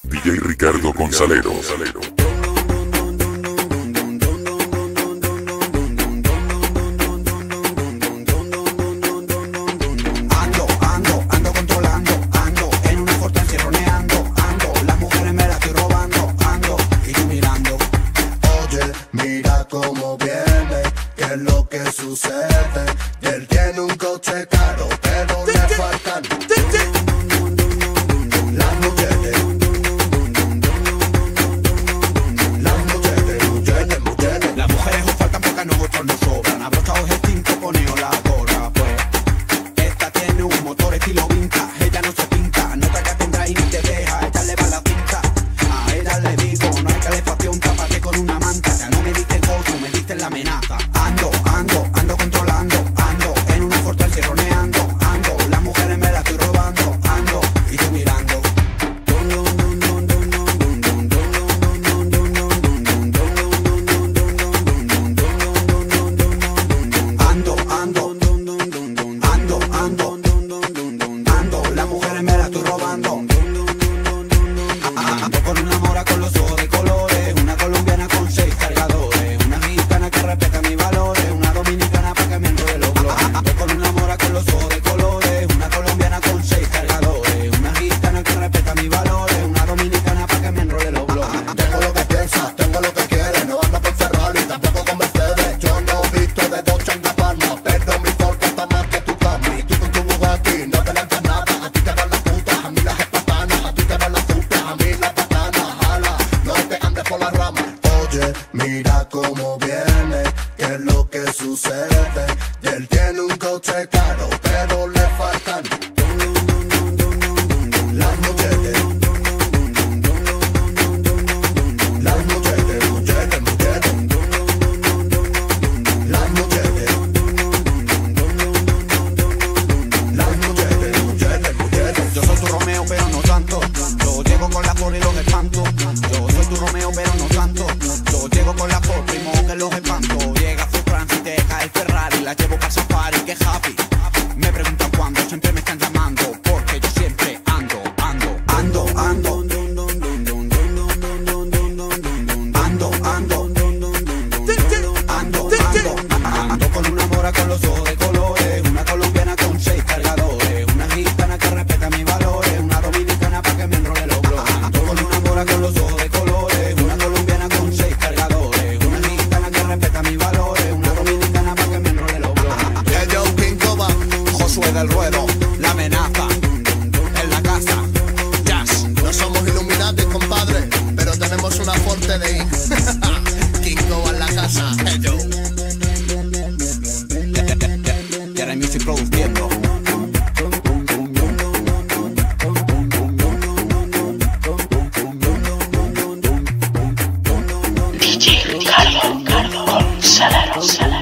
DJ Ricardo Gonzalero. Ando controlando, ando en una fortaleza roneando, ando, las mujeres me las estoy robando, ando, y yo mirando. Oye, mira cómo viene, qué es lo que sucede. Él tiene un coche caro, pero le faltan las mujeres. Las mujeres os faltan porque a nosotros nos sobran. Abrochados el tinto, poneos la gorra, pues. Esta tiene un motor estilo vintage, ella no se pinta, nota que tendrá y ni te deja, ella le va la pinta. A ella le digo, no hay calefacción, tápate con una manta. Ya no me diste el gozo, me diste la amenaza. Ando controlando, ando en una fortaleza roneando, ando, las mujeres me las estoy robando, ando, y tú mirando. Ando, las mujeres me las estoy robando. Ando con una mora con los ojos de colores, una colombiana con 6 cargadores, una mexicana que respeta mis valores, una dominicana para que me enrole los bloques. Ando con una mora con los ojos de colores, una colombiana con 6 cargadores, una mexicana que respeta mis valores, una dominicana para que me enrole los bloques. Tengo lo que piensas, tengo lo que quieres, no ando por Ferrari, tampoco con Mercedes. Yo no he visto de Dolce & Gabbana, pero mi Ford está más que tu Camry. Tú con tu Bugatti no te lanzas nada, a ti te van las putas, a mí las espatanas, a ti te van las putas, a mí las patanas, jala, no te andes por la rama. Oye, mira cómo viene, qué es lo que sucede. Y él tiene un coche caro, pero le faltan las mujeres. Las mujeres. Las mujeres. Yo soy tu Romeo pero no tanto, yo llego con la Ford y los espanto. Yo soy tu Romeo pero no tanto, yo llego con la Ford primo que los espanto. Llega Ford Transit, deja el Ferrari, la llevo para safari, que happy. Me preguntan cuándo, siempre me están llamando, porque yo siempre ando. Ando con una mora con los ojos de colores, una colombiana con 6 cargadores, una mexicana que respeta mis valores, una dominicana para que me enrole los bloques. Ando con una mora con los ojos de colores, una colombiana con 6 cargadores, una mexicana que respeta mis valores, una dominicana para que me enrole los bloques. Ellos Pincoba, Josué del Ruedo, la amenaza, en la casa, Jazz. no somos Illuminati, compadre, pero tenemos una fuerte de Pincoba en la casa. Ellos. Tiene Music produciendo. DJ Ricardo Gonzalero.